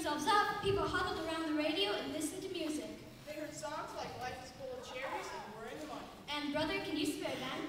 themselves up, people huddled around the radio and listened to music. They heard songs like Life is Full of Cherries and We're in the Money. And brother, can you spare them?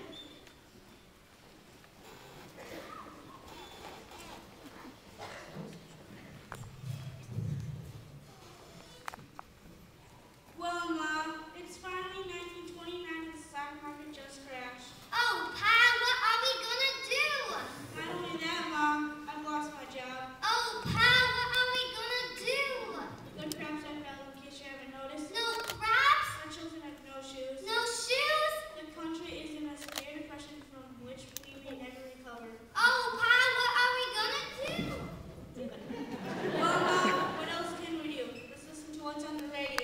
Well, Mom, it's finally 1929 and the stock market just crashed. Oh, Pa, what are we gonna do? Not only that, Mom, I've lost my job. Oh, Pa, what are we gonna do? The crabs I fell in case you haven't noticed. No crabs? Our children have no shoes. No shoes? The country is in a severe depression from which we may never recover. Oh, Pa, what are we gonna do? Well, Mom, what else can we do? Let's listen to what's on the radio.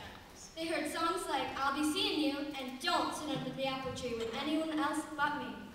They heard songs like, I'll be seeing you, and don't sit under the apple tree with anyone else but me.